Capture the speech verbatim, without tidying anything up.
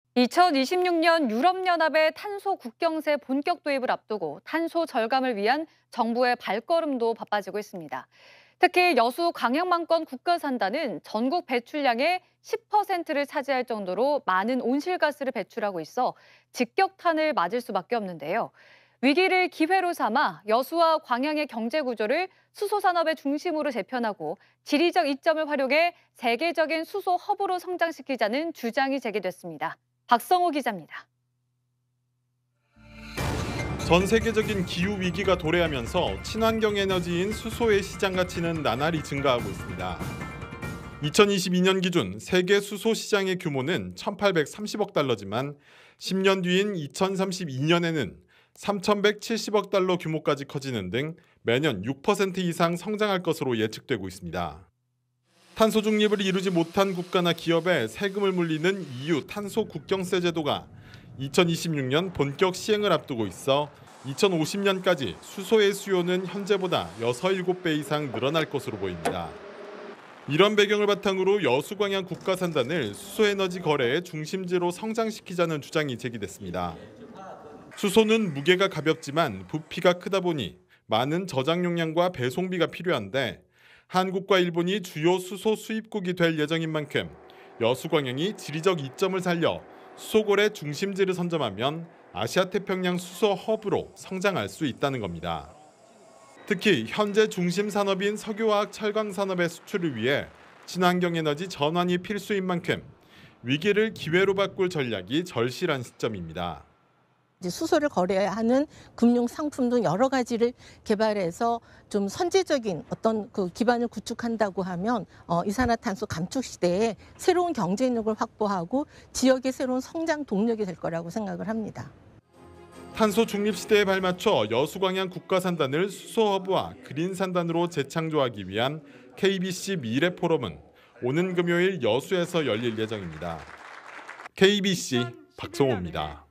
이천이십육 년 유럽연합의 탄소 국경세 본격 도입을 앞두고 탄소 절감을 위한 정부의 발걸음도 바빠지고 있습니다. 특히 여수 광양만권 국가산단은 전국 배출량의 십 퍼센트를 차지할 정도로 많은 온실가스를 배출하고 있어 직격탄을 맞을 수밖에 없는데요. 위기를 기회로 삼아 여수와 광양의 경제 구조를 수소 산업의 중심으로 재편하고 지리적 이점을 활용해 세계적인 수소 허브로 성장시키자는 주장이 제기됐습니다. 박성호 기자입니다. 전 세계적인 기후 위기가 도래하면서 친환경 에너지인 수소의 시장 가치는 나날이 증가하고 있습니다. 이천이십이 년 기준 세계 수소 시장의 규모는 천팔백삼십억 달러지만 십 년 뒤인 이천삼십이 년에는 삼천백칠십억 달러 규모까지 커지는 등 매년 육 퍼센트 이상 성장할 것으로 예측되고 있습니다. 탄소 중립을 이루지 못한 국가나 기업에 세금을 물리는 이유 탄소 국경세 제도가 이천이십육 년 본격 시행을 앞두고 있어 이천오십 년까지 수소의 수요는 현재보다 육, 일곱 배 이상 늘어날 것으로 보입니다. 이런 배경을 바탕으로 여수광양 국가산단을 수소에너지 거래의 중심지로 성장시키자는 주장이 제기됐습니다. 수소는 무게가 가볍지만 부피가 크다 보니 많은 저장 용량과 배송비가 필요한데 한국과 일본이 주요 수소 수입국이 될 예정인 만큼 여수광양이 지리적 이점을 살려 수소거래 중심지를 선점하면 아시아 태평양 수소 허브로 성장할 수 있다는 겁니다. 특히 현재 중심 산업인 석유화학 철강 산업의 수출을 위해 친환경 에너지 전환이 필수인 만큼 위기를 기회로 바꿀 전략이 절실한 시점입니다. 수소를 거래하는 금융 상품 등 여러 가지를 개발해서 좀 선제적인 어떤 그 기반을 구축한다고 하면 어, 이산화탄소 감축 시대에 새로운 경쟁력을 확보하고 지역의 새로운 성장 동력이 될 거라고 생각을 합니다. 탄소 중립 시대에 발맞춰 여수광양 국가산단을 수소허브와 그린산단으로 재창조하기 위한 케이비씨 미래 포럼은 오는 금요일 여수에서 열릴 예정입니다. 케이비씨 박성호입니다.